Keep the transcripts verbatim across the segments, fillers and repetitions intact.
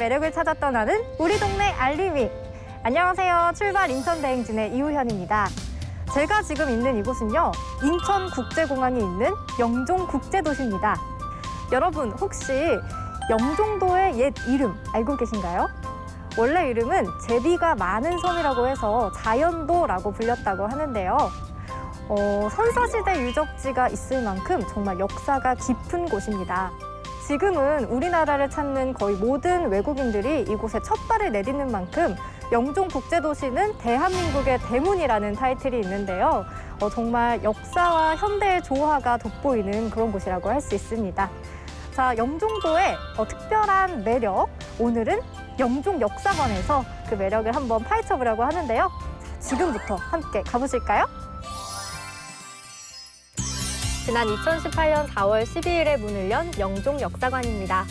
매력을 찾아 떠나는 우리 동네 알림이. 안녕하세요. 출발 인천대행진의 이우현입니다. 제가 지금 있는 이곳은요, 인천국제공항이 있는 영종국제도시입니다. 여러분, 혹시 영종도의 옛 이름 알고 계신가요? 원래 이름은 제비가 많은 섬이라고 해서 자연도라고 불렸다고 하는데요. 어, 선사시대 유적지가 있을 만큼 정말 역사가 깊은 곳입니다. 지금은 우리나라를 찾는 거의 모든 외국인들이 이곳에 첫 발을 내딛는 만큼 영종국제도시는 대한민국의 대문이라는 타이틀이 있는데요. 어, 정말 역사와 현대의 조화가 돋보이는 그런 곳이라고 할 수 있습니다. 자, 영종도의 어, 특별한 매력, 오늘은 영종역사관에서 그 매력을 한번 파헤쳐보려고 하는데요. 자, 지금부터 함께 가보실까요? 지난 이천십팔 년 사월 십이일에 문을 연 영종역사관입니다.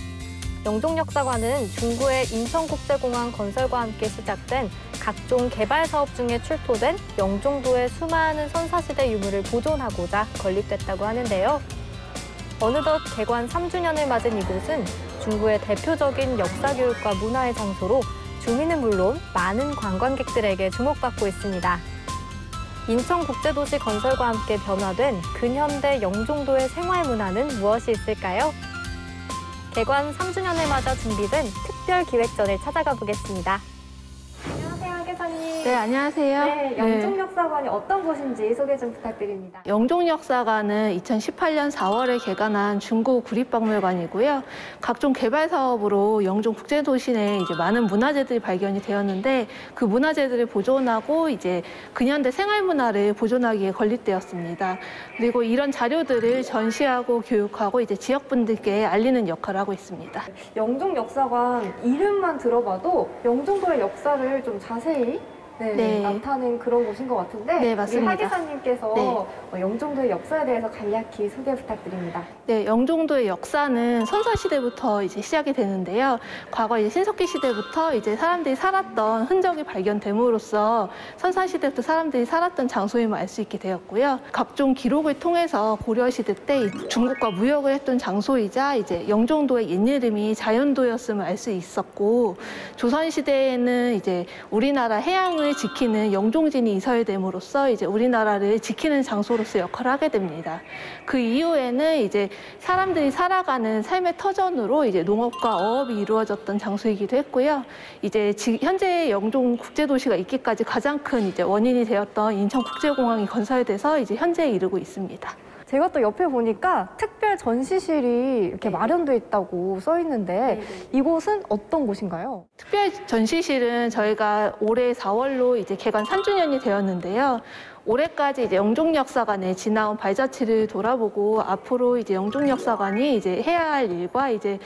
영종역사관은 중구의 인천국제공항 건설과 함께 시작된 각종 개발 사업 중에 출토된 영종도의 수많은 선사시대 유물을 보존하고자 건립됐다고 하는데요. 어느덧 개관 삼 주년을 맞은 이곳은 중구의 대표적인 역사교육과 문화의 장소로 주민은 물론 많은 관광객들에게 주목받고 있습니다. 인천국제도시 건설과 함께 변화된 근현대 영종도의 생활문화는 무엇이 있을까요? 개관 삼 주년을 맞아 준비된 특별기획전을 찾아가 보겠습니다. 안녕하세요, 하계사님. 네, 안녕하세요. 네, 영종역사관이 네. 어떤 곳인지 소개 좀 부탁드립니다. 영종역사관은 이천십팔 년 사월에 개관한 중구 국립박물관이고요. 각종 개발 사업으로 영종국제도시 내에 이제 많은 문화재들이 발견이 되었는데 그 문화재들을 보존하고 이제 근현대 생활문화를 보존하기에 건립되었습니다. 그리고 이런 자료들을 전시하고 교육하고 이제 지역분들께 알리는 역할을 하고 있습니다. 영종역사관 이름만 들어봐도 영종도의 역사를 좀 자세히 네, 네. 나타낸 그런 곳인 것 같은데 네, 맞습니다. 우리 하계사님께서 네. 영종도의 역사에 대해서 간략히 소개 부탁드립니다. 네, 영종도의 역사는 선사시대부터 이제 시작이 되는데요. 과거 이제 신석기 시대부터 이제 사람들이 살았던 흔적이 발견됨으로써 선사시대부터 사람들이 살았던 장소임을 알 수 있게 되었고요. 각종 기록을 통해서 고려시대 때 중국과 무역을 했던 장소이자 이제 영종도의 옛 이름이 자연도였음을 알 수 있었고, 조선시대에는 이제 우리나라 해양을 지키는 영종진이 이설됨으로써 이제 우리나라를 지키는 장소로서 역할을 하게 됩니다. 그 이후에는 이제 사람들이 살아가는 삶의 터전으로 이제 농업과 어업이 이루어졌던 장소이기도 했고요. 이제 지, 현재 영종국제도시가 있기까지 가장 큰 이제 원인이 되었던 인천국제공항이 건설돼서 이제 현재에 이르고 있습니다. 제가 또 옆에 보니까 특별 전시실이 이렇게 마련돼 있다고 써 있는데 네네. 이곳은 어떤 곳인가요? 특별 전시실은 저희가 올해 사월로 이제 개관 삼 주년이 되었는데요. 올해까지 이제 영종역사관의 지나온 발자취를 돌아보고 앞으로 이제 영종역사관이 이제 해야 할 일과 이제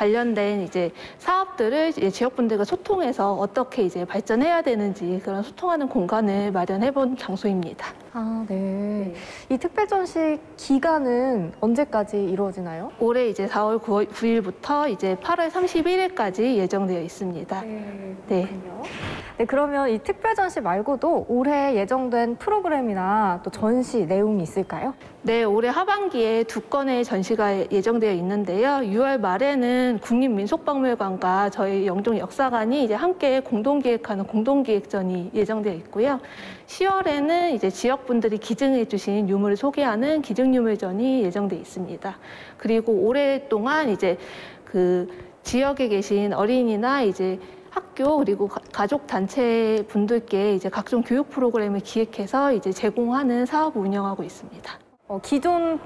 관련된 이제 사업들을 이제 지역분들과 소통해서 어떻게 이제 발전해야 되는지 그런 소통하는 공간을 마련해본 장소입니다. 아, 네. 네. 이 특별 전시 기간은 언제까지 이루어지나요? 올해 이제 사월 구일부터 이제 팔월 삼십일일까지 예정되어 있습니다. 네, 네. 그렇군요. 네, 그러면 이 특별 전시 말고도 올해 예정된 프로그램이나 또 전시 내용이 있을까요? 네, 올해 하반기에 두 건의 전시가 예정되어 있는데요. 유월 말에는 국립민속박물관과 저희 영종역사관이 이제 함께 공동기획하는 공동기획전이 예정되어 있고요. 시월에는 이제 지역분들이 기증해 주신 유물을 소개하는 기증유물전이 예정되어 있습니다. 그리고 올해 동안 이제 그 지역에 계신 어린이나 이제 학교 그리고 가족 단체 분들께 이제 각종 교육 프로그램을 기획해서 이제 제공하는 사업을 운영하고 있습니다. 어, 기존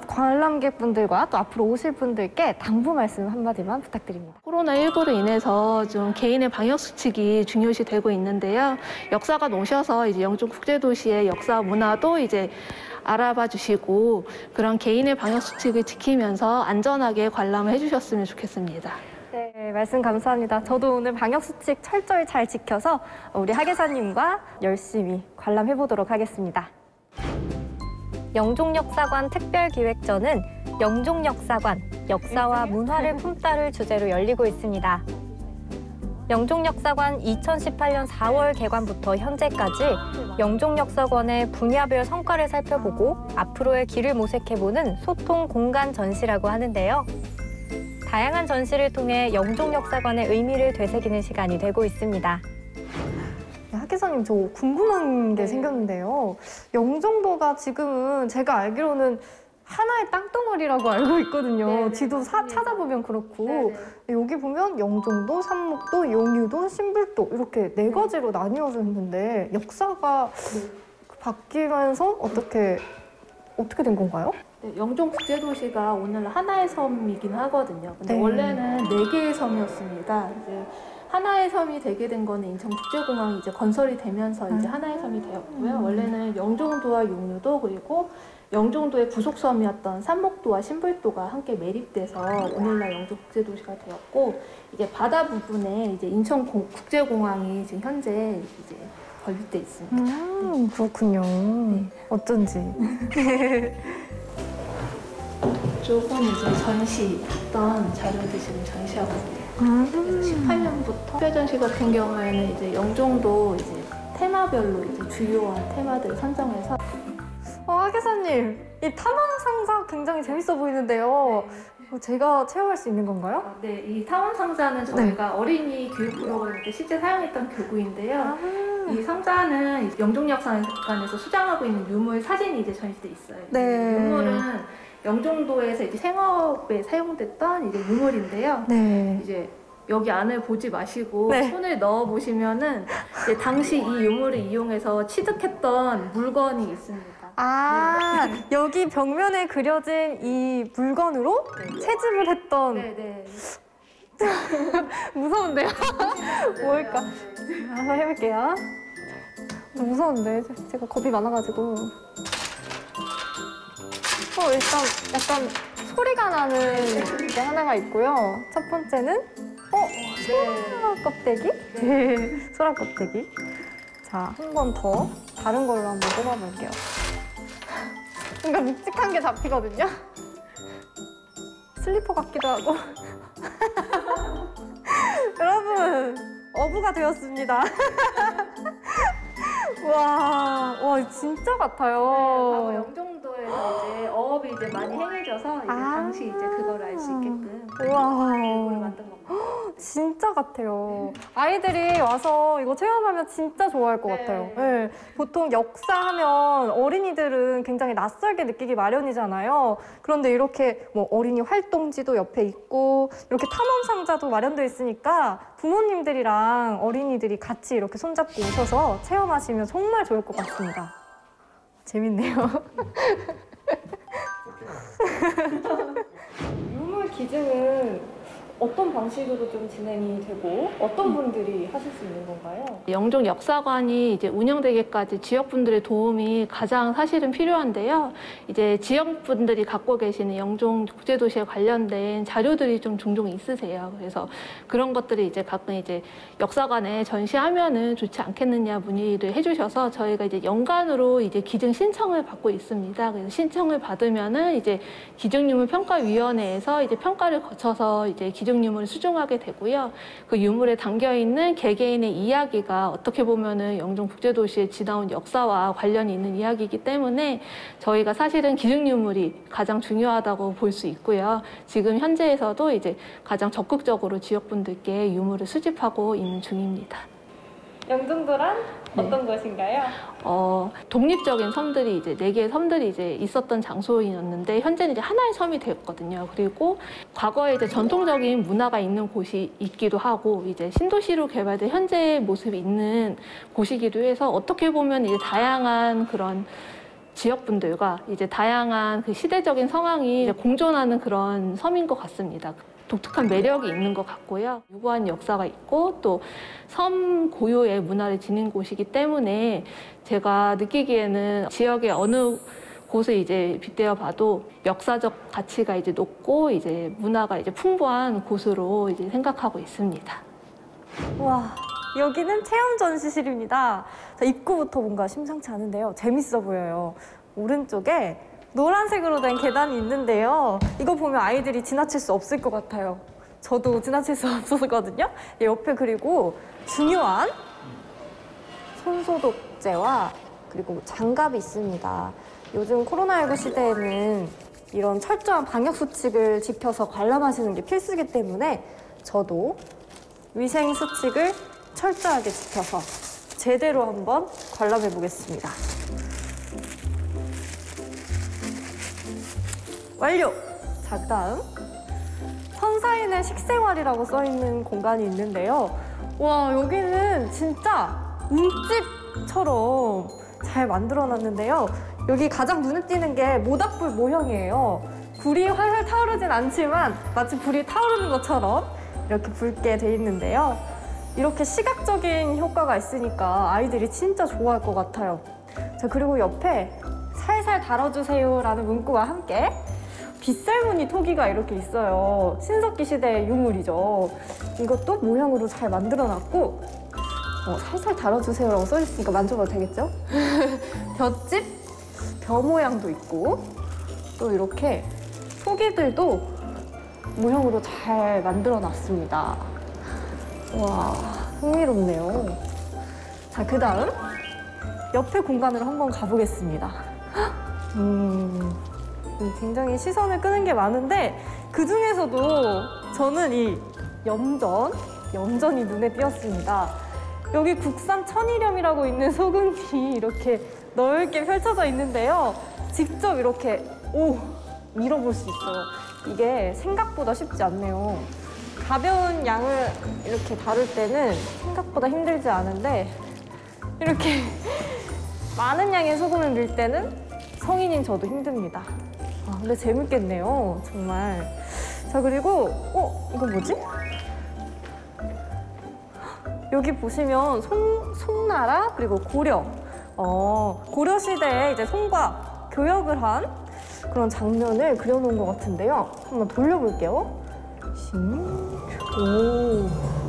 관람객분들과 또 앞으로 오실 분들께 당부 말씀 한마디만 부탁드립니다. 코로나십구로 인해서 좀 개인의 방역 수칙이 중요시 되고 있는데요. 역사관 오셔서 이제 영종국제도시의 역사 문화도 이제 알아봐 주시고 그런 개인의 방역 수칙을 지키면서 안전하게 관람을 해주셨으면 좋겠습니다. 네, 말씀 감사합니다. 저도 오늘 방역수칙 철저히 잘 지켜서 우리 하계사님과 열심히 관람해보도록 하겠습니다. 영종역사관 특별기획전은 영종역사관, 역사와 문화를 품다를 주제로 열리고 있습니다. 영종역사관 이천십팔 년 사월 개관부터 현재까지 영종역사관의 분야별 성과를 살펴보고 앞으로의 길을 모색해보는 소통 공간 전시라고 하는데요. 다양한 전시를 통해 영종역사관의 의미를 되새기는 시간이 되고 있습니다. 하 기사님, 저 궁금한 게 네. 생겼는데요. 영종도가 지금은 제가 알기로는 하나의 땅덩어리라고 알고 있거든요. 네네, 지도 사, 맞습니다. 찾아보면 그렇고. 네네. 여기 보면 영종도, 삼목도, 용유도, 신불도 이렇게 네 가지로 나뉘어져 있는데 역사가 네. 바뀌면서 어떻게 어떻게 된 건가요? 네, 영종국제도시가 오늘 하나의 섬이긴 하거든요. 근데 네. 원래는 네 개의 섬이었습니다. 이제 하나의 섬이 되게 된 거는 인천국제공항이 이제 건설이 되면서 이제 음. 하나의 섬이 되었고요. 원래는 영종도와 용유도 그리고 영종도의 부속섬이었던 삼목도와 신불도가 함께 매립돼서 오늘날 영종국제도시가 되었고, 이제 바다 부분에 이제 인천국제공항이 지금 현재 이제 건립돼 있습니다. 음, 그렇군요. 네. 어쩐지. 조금 이제 전시했던 자료들 지금 전시하고 있대요. 음. 그래서 십팔 년부터 특별 전시 같은 경우에는 이제 영종도 이제 테마별로 이제 주요한 테마들을 선정해서 어, 하 기사님, 이 탐험 상자 굉장히 재밌어 보이는데요. 어, 제가 체험할 수 있는 건가요? 어, 네, 이 탐험 상자는 저희가 어린이 교육 프로그램 때 실제 사용했던 교구인데요. 아, 이 상자는 이제 영종역사관에서 수장하고 있는 유물 사진이 이제 전시돼 있어요. 네. 유물은 영종도에서 이제 생업에 사용됐던 이제 유물인데요. 네. 이제 여기 안을 보지 마시고 네. 손을 넣어 보시면은 이제 당시 이 유물을 이용해서 취득했던 물건이 있습니다. 아, 여기 벽면에 그려진 이 물건으로 네. 채집을 했던. 네, 네. 무서운데요? 뭘까? 한번 해볼게요. 좀 무서운데, 제가 겁이 많아가지고. 어, 일단 약간 소리가 나는 게 하나가 있고요. 첫 번째는, 어? 소라 껍데기? 네, 소라 껍데기. 자, 한 번 더 다른 걸로 한번 뽑아볼게요. 뭔가 묵직한 게 잡히거든요? 슬리퍼 같기도 하고. 여러분, 어부가 되었습니다. 와, 와, 진짜 같아요. 과거 영종도에서 이제 어업이 이제 많이 행해져서 이제 아. 당시 이제 그걸 알 수 있게끔 우와. 이걸 만든 겁니다. 진짜 같아요. 아이들이 와서 이거 체험하면 진짜 좋아할 것 네. 같아요. 네. 보통 역사하면 어린이들은 굉장히 낯설게 느끼기 마련이잖아요. 그런데 이렇게 뭐 어린이 활동지도 옆에 있고 이렇게 탐험 상자도 마련되어 있으니까 부모님들이랑 어린이들이 같이 이렇게 손잡고 오셔서 체험하시면 정말 좋을 것 같습니다. 재밌네요. 유물 기증은 어떤 방식으로 좀 진행이 되고 어떤 분들이 하실 수 있는 건가요? 영종 역사관이 이제 운영되기까지 지역분들의 도움이 가장 사실은 필요한데요. 이제 지역분들이 갖고 계시는 영종 국제도시에 관련된 자료들이 좀 종종 있으세요. 그래서 그런 것들이 이제 가끔 이제 역사관에 전시하면은 좋지 않겠느냐 문의를 해주셔서 저희가 이제 연간으로 이제 기증 신청을 받고 있습니다. 그래서 신청을 받으면은 이제 기증유물평가위원회에서 이제 평가를 거쳐서 이제 기증 유물을 수정하게 되고요. 그 유물에 담겨 있는 개개인의 이야기가 어떻게 보면은 영종 국제도시에 지나온 역사와 관련이 있는 이야기이기 때문에 저희가 사실은 기증 유물이 가장 중요하다고 볼 수 있고요. 지금 현재에서도 이제 가장 적극적으로 지역분들께 유물을 수집하고 있는 중입니다. 영종도란 네. 어떤 곳인가요? 어, 독립적인 섬들이 이제 네 개의 섬들이 이제 있었던 장소였는데 현재는 이제 하나의 섬이 되었거든요. 그리고 과거에 이제 전통적인 문화가 있는 곳이 있기도 하고 이제 신도시로 개발된 현재의 모습이 있는 곳이기도 해서 어떻게 보면 이제 다양한 그런 지역분들과 이제 다양한 그 시대적인 상황이 이제 공존하는 그런 섬인 것 같습니다. 독특한 매력이 있는 것 같고요. 유구한 역사가 있고 또 섬 고유의 문화를 지닌 곳이기 때문에 제가 느끼기에는 지역의 어느 곳을 이제 빗대어 봐도 역사적 가치가 이제 높고 이제 문화가 이제 풍부한 곳으로 이제 생각하고 있습니다. 와, 여기는 체험 전시실입니다. 자, 입구부터 뭔가 심상치 않은데요. 재밌어 보여요. 오른쪽에 노란색으로 된 계단이 있는데요. 이거 보면 아이들이 지나칠 수 없을 것 같아요. 저도 지나칠 수 없었거든요. 옆에 그리고 중요한 손소독제와 그리고 장갑이 있습니다. 요즘 코로나십구 시대에는 이런 철저한 방역 수칙을 지켜서 관람하시는 게 필수이기 때문에 저도 위생 수칙을 철저하게 지켜서 제대로 한번 관람해 보겠습니다. 완료! 자, 그다음 선사인의 식생활이라고 써있는 공간이 있는데요. 와, 여기는 진짜 움집처럼 잘 만들어놨는데요. 여기 가장 눈에 띄는 게 모닥불 모형이에요. 불이 활활 타오르진 않지만 마치 불이 타오르는 것처럼 이렇게 붉게 돼 있는데요. 이렇게 시각적인 효과가 있으니까 아이들이 진짜 좋아할 것 같아요. 자, 그리고 옆에 살살 달아주세요라는 문구와 함께 빗살무늬 토기가 이렇게 있어요. 신석기 시대의 유물이죠. 이것도 모형으로 잘 만들어놨고 어, 살살 달아주세요라고 써있으니까 만져봐도 되겠죠? 볏짚, 벼 모양도 있고 또 이렇게 토기들도 모형으로 잘 만들어놨습니다. 와, 흥미롭네요. 자, 그 다음 옆에 공간으로 한번 가보겠습니다. 음, 굉장히 시선을 끄는 게 많은데 그 중에서도 저는 이 염전, 염전이 눈에 띄었습니다. 여기 국산 천일염이라고 있는 소금이 이렇게 넓게 펼쳐져 있는데요. 직접 이렇게 오 밀어볼 수 있어요. 이게 생각보다 쉽지 않네요. 가벼운 양을 이렇게 다룰 때는 생각보다 힘들지 않은데 이렇게 많은 양의 소금을 넣을 때는 성인인 저도 힘듭니다. 아, 근데 재밌겠네요, 정말. 자, 그리고 어? 이거 뭐지? 여기 보시면 송, 송나라 그리고 고려, 어, 고려 시대에 이제 송과 교역을 한 그런 장면을 그려놓은 것 같은데요. 한번 돌려볼게요. 오.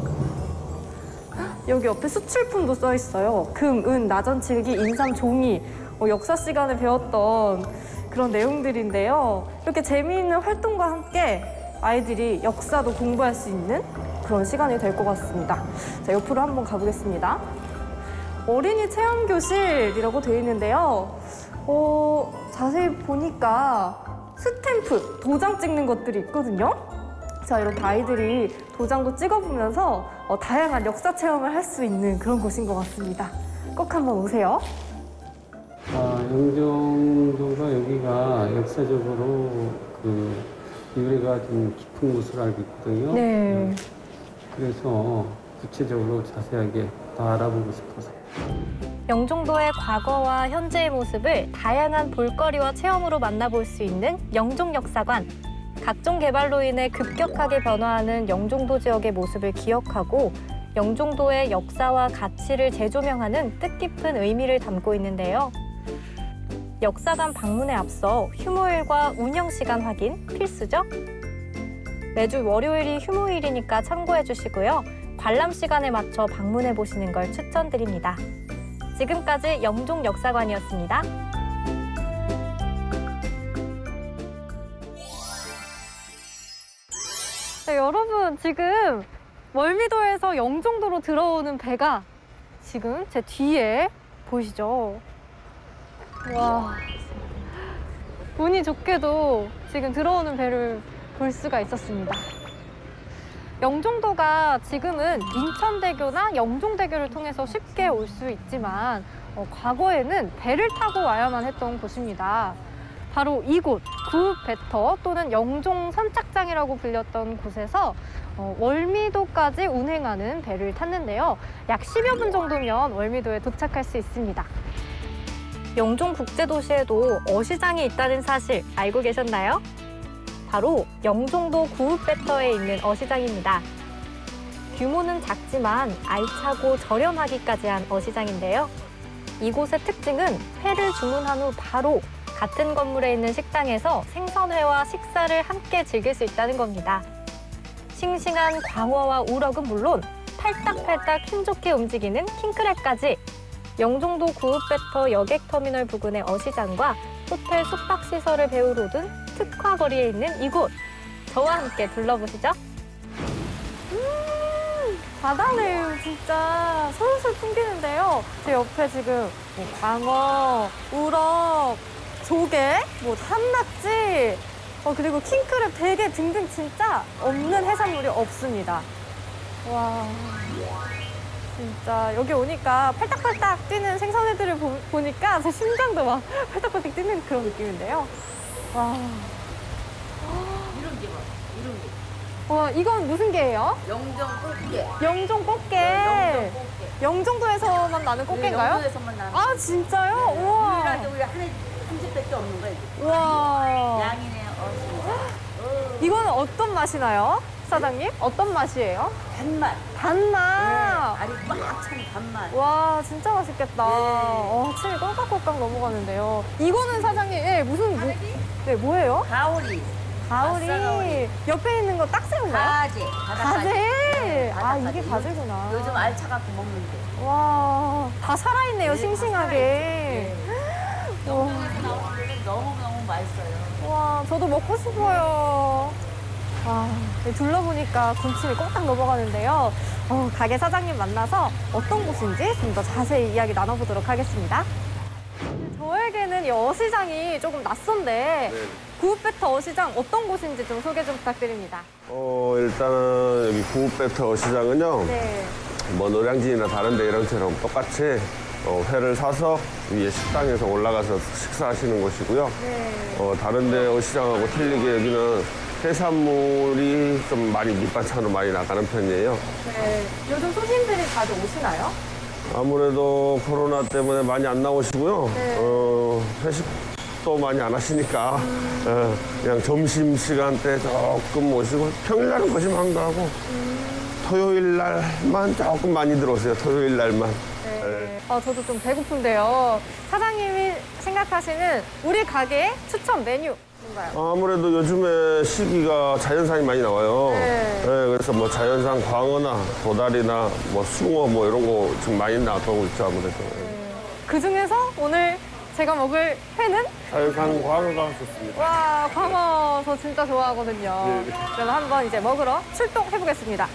여기 옆에 수출품도 써 있어요. 금, 은, 나전칠기, 인삼, 종이. 어, 역사 시간에 배웠던 그런 내용들인데요. 이렇게 재미있는 활동과 함께 아이들이 역사도 공부할 수 있는 그런 시간이 될 것 같습니다. 자, 옆으로 한번 가보겠습니다. 어린이 체험교실이라고 되어 있는데요. 어, 자세히 보니까 스탬프, 도장 찍는 것들이 있거든요. 자, 이렇게 아이들이 도장도 찍어보면서 어, 다양한 역사 체험을 할 수 있는 그런 곳인 것 같습니다. 꼭 한번 오세요. 아, 영종도가 여기가 역사적으로 그 유래가 좀 깊은 곳으로 알고 있거든요. 네. 그래서 구체적으로 자세하게 더 알아보고 싶어서. 영종도의 과거와 현재의 모습을 다양한 볼거리와 체험으로 만나볼 수 있는 영종역사관. 각종 개발로 인해 급격하게 변화하는 영종도 지역의 모습을 기억하고 영종도의 역사와 가치를 재조명하는 뜻깊은 의미를 담고 있는데요. 역사관 방문에 앞서 휴무일과 운영 시간 확인 필수죠? 매주 월요일이 휴무일이니까 참고해 주시고요. 관람 시간에 맞춰 방문해 보시는 걸 추천드립니다. 지금까지 영종역사관이었습니다. 네, 여러분, 지금 월미도에서 영종도로 들어오는 배가 지금 제 뒤에 보이시죠? 와, 운이 좋게도 지금 들어오는 배를 볼 수가 있었습니다. 영종도가 지금은 인천대교나 영종대교를 통해서 쉽게 올 수 있지만 어, 과거에는 배를 타고 와야만 했던 곳입니다. 바로 이곳, 구배터 또는 영종 선착장이라고 불렸던 곳에서 어, 월미도까지 운행하는 배를 탔는데요. 약 십여 분 정도면 월미도에 도착할 수 있습니다. 영종국제도시에도 어시장이 있다는 사실 알고 계셨나요? 바로 영종도 구배터에 있는 어시장입니다. 규모는 작지만 알차고 저렴하기까지 한 어시장인데요. 이곳의 특징은 회를 주문한 후 바로 같은 건물에 있는 식당에서 생선회와 식사를 함께 즐길 수 있다는 겁니다. 싱싱한 광어와 우럭은 물론 팔딱팔딱 힘좋게 움직이는 킹크랩까지 영종도 구배터 여객터미널 부근의 어시장과 호텔 숙박시설을 배우로 둔 특화거리에 있는 이곳, 저와 함께 둘러보시죠. 음, 바다네요. 진짜 솔솔 풍기는데요. 제 옆에 지금 뭐 광어, 우럭, 조개, 뭐 산낙지, 어, 그리고 킹크랩 되게 등등 진짜 없는 해산물이 없습니다. 와. 진짜 여기 오니까 팔딱팔딱 뛰는 생선회들을 보, 보니까 제 심장도 막 팔딱팔딱 뛰는 그런 느낌인데요. 와. 이런 게 봐. 이런 게. 와, 이건 무슨 게예요? 영정 꽃게. 영종 꽃게. 영정 꽃게. 영종도에서만 나는 꽃게인가요? 영도에서만 나는. 아, 진짜요? 우와. 우리나라도 우리 한해 한 집밖에 없는 거야. 이게. 우와. 양이네요. 어, 진짜. 이거는 어떤 맛이 나요? 사장님? 어떤 맛이에요? 단맛. 단맛. 알이 꽉 찬 단맛. 와, 진짜 맛있겠다. 네. 어, 침이 꼴깍꼴깍 넘어가는데요. 이거는 사장님, 예, 무슨, 뭐, 네, 뭐예요? 가오리. 가오리. 가오리. 옆에 있는 거 딱새우인가요? 가재. 바닷가재. 가재. 네, 아, 바닷가재. 이게 가재구나. 요즘 알차갖고 먹는데. 와, 다 살아있네요, 네, 싱싱하게. 와, 영동에서 나오는 데는 너무너무 맛있어요. 와, 저도 먹고 싶어요. 와, 둘러보니까 군침이 꼴딱 넘어가는데요. 어, 가게 사장님 만나서 어떤 곳인지 좀 더 자세히 이야기 나눠보도록 하겠습니다. 저에게는 이 어시장이 조금 낯선데 네. 구읍배터 어시장 어떤 곳인지 좀 소개 좀 부탁드립니다. 어, 일단은 여기 구읍배터 시장은요, 네. 뭐 노량진이나 다른 데 이런처럼 똑같이 어, 회를 사서 위에 식당에서 올라가서 식사하시는 곳이고요. 네. 어, 다른 데 시장하고 틀리게 여기는 해산물이 좀 많이 밑반찬으로 많이 나가는 편이에요. 네. 요즘 손님들이 자주 오시나요? 아무래도 코로나 때문에 많이 안 나오시고요. 네. 어, 회식도 많이 안 하시니까 어, 그냥 점심시간 때 조금 오시고 평일날은 거의 한가하고 토요일 날만 조금 많이 들어오세요. 토요일 날만. 네. 아, 저도 좀 배고픈데요. 사장님이 생각하시는 우리 가게의 추천 메뉴 뭔가요? 아무래도 요즘에 시기가 자연산이 많이 나와요. 네. 그래서 뭐 자연산 광어나 도다리나 뭐 숭어 뭐 이런 거 지금 많이 나가고 있죠, 아무래도. 그 중에서 오늘 제가 먹을 회는 자연산 광어가 좋습니다. 와, 광어 저 진짜 좋아하거든요. 네. 그럼 한번 이제 먹으러 출동해 보겠습니다.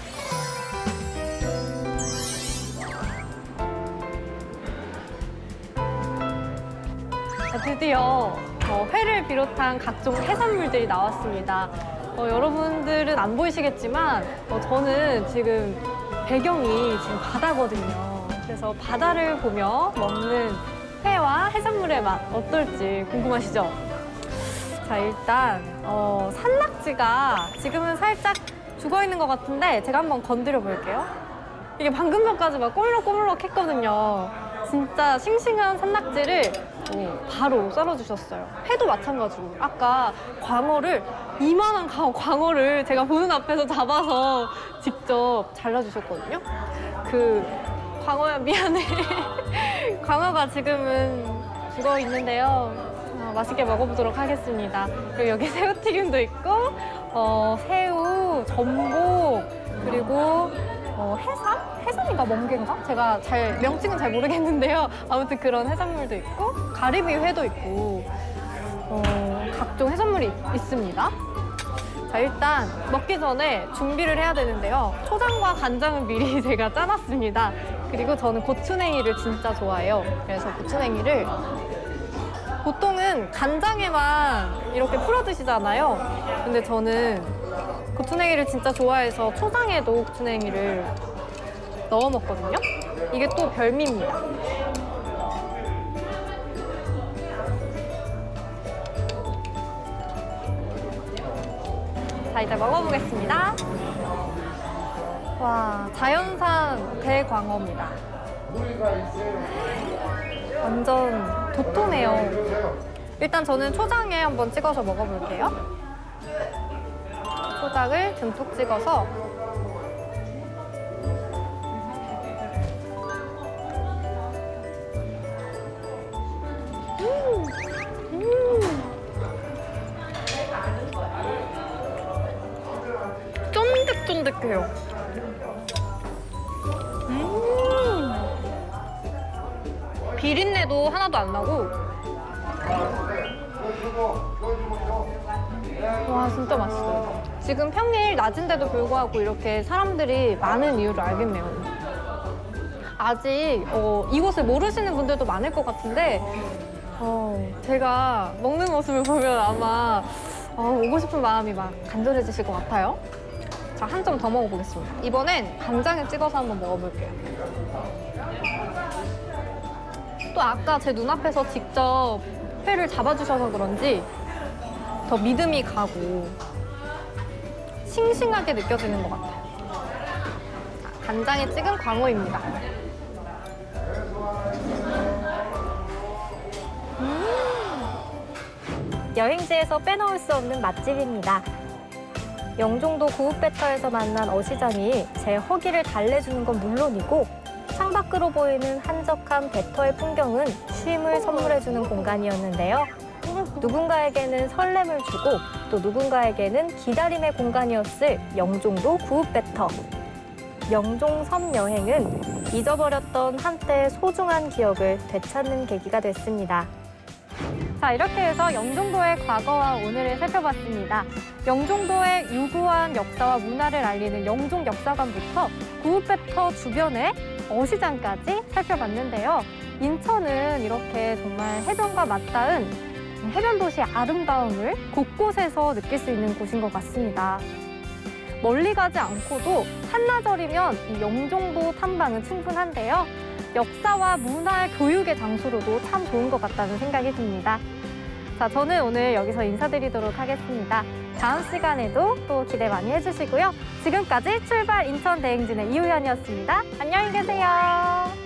자, 드디어 어, 회를 비롯한 각종 해산물들이 나왔습니다. 어, 여러분들은 안 보이시겠지만 어, 저는 지금 배경이 지금 바다거든요. 그래서 바다를 보며 먹는 회와 해산물의 맛 어떨지 궁금하시죠? 자, 일단 어, 산낙지가 지금은 살짝 죽어있는 것 같은데 제가 한번 건드려 볼게요. 이게 방금 전까지 막 꼬물럭꼬물럭 했거든요. 진짜 싱싱한 산낙지를 어, 바로 썰어주셨어요. 회도 마찬가지고 아까 광어를 이만한 가- 광어를 제가 보는 앞에서 잡아서 직접 잘라주셨거든요. 그 광어야 미안해. 광어가 지금은 죽어 있는데요. 어, 맛있게 먹어보도록 하겠습니다. 그리고 여기 새우튀김도 있고 어, 새우, 전복, 그리고 어, 해삼? 해삼인가 멍게인가? 제가 잘 명칭은 잘 모르겠는데요. 아무튼 그런 해산물도 있고 가리비 회도 있고 어, 각종 해산물이 있- 있습니다. 자, 일단 먹기 전에 준비를 해야 되는데요. 초장과 간장은 미리 제가 짜놨습니다. 그리고 저는 고추냉이를 진짜 좋아해요. 그래서 고추냉이를 보통은 간장에만 이렇게 풀어 드시잖아요. 근데 저는 고추냉이를 진짜 좋아해서 초장에도 고추냉이를 넣어 먹거든요. 이게 또 별미입니다. 자, 이제 먹어보겠습니다. 와, 자연산 대광어입니다. 완전 도톰해요. 일단 저는 초장에 한번 찍어서 먹어볼게요. 초장을 듬뿍 찍어서 음, 음. 쫀득쫀득해요. 음. 비린내도 하나도 안 나고. 와, 진짜 맛있어요. 지금 평일 낮인데도 불구하고 이렇게 사람들이 많은 이유를 알겠네요. 아직 어, 이곳을 모르시는 분들도 많을 것 같은데 어, 제가 먹는 모습을 보면 아마 어, 오고 싶은 마음이 막 간절해지실 것 같아요. 자, 한 점 더 먹어보겠습니다. 이번엔 간장에 찍어서 한번 먹어볼게요. 또 아까 제 눈앞에서 직접 회를 잡아주셔서 그런지 더 믿음이 가고 싱싱하게 느껴지는 것 같아요. 자, 간장에 찍은 광어입니다. 여행지에서 빼놓을 수 없는 맛집입니다. 영종도 구읍배터에서 만난 어시장이 제 허기를 달래주는 건 물론이고 창밖으로 보이는 한적한 배터의 풍경은 쉼을 선물해주는 공간이었는데요. 누군가에게는 설렘을 주고 또 누군가에게는 기다림의 공간이었을 영종도 구읍배터. 영종섬 여행은 잊어버렸던 한때의 소중한 기억을 되찾는 계기가 됐습니다. 자, 이렇게 해서 영종도의 과거와 오늘을 살펴봤습니다. 영종도의 유구한 역사와 문화를 알리는 영종역사관부터 구읍배터 주변의 어시장까지 살펴봤는데요. 인천은 이렇게 정말 해변과 맞닿은 해변 도시의 아름다움을 곳곳에서 느낄 수 있는 곳인 것 같습니다. 멀리 가지 않고도 한나절이면 이 영종도 탐방은 충분한데요. 역사와 문화 교육의 장소로도 참 좋은 것 같다는 생각이 듭니다. 자, 저는 오늘 여기서 인사드리도록 하겠습니다. 다음 시간에도 또 기대 많이 해주시고요. 지금까지 출발 인천 대행진의 이우현이었습니다. 안녕히 계세요.